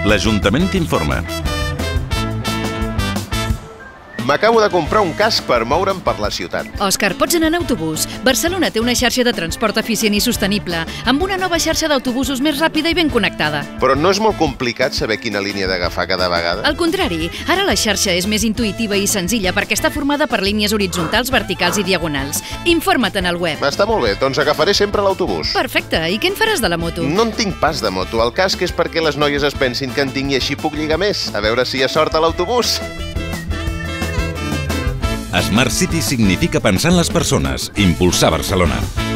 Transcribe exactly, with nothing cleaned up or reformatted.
l'Ajuntament t'informa. M'acabo de comprar un casc per moure'm per la ciutat. Òscar, pots anar en autobús. Barcelona té una xarxa de transport eficient i sostenible, amb una nova xarxa d'autobusos més ràpida i ben connectada. Però no és molt complicat saber quina línia d'agafar cada vegada? Al contrari, ara la xarxa és més intuïtiva i senzilla perquè està formada per línies horitzontals, verticals i diagonals. Informa't en el web. Està molt bé, doncs agafaré sempre l'autobús. Perfecte, i què en faràs de la moto? No en tinc pas de moto. El casc és perquè les noies es pensin que en tinc i així puc lligar més. A veure si hi ha sort a l'autobús. Smart City significa pensar en les persones, impulsar Barcelona.